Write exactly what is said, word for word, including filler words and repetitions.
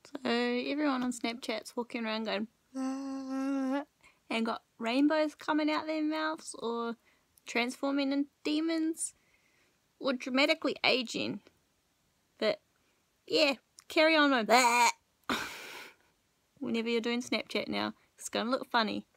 So everyone on Snapchat's walking around going "Ah," and got rainbows coming out their mouths, or transforming into demons, or dramatically aging. But yeah, carry on with that whenever you're doing Snapchat now. It's going to look funny.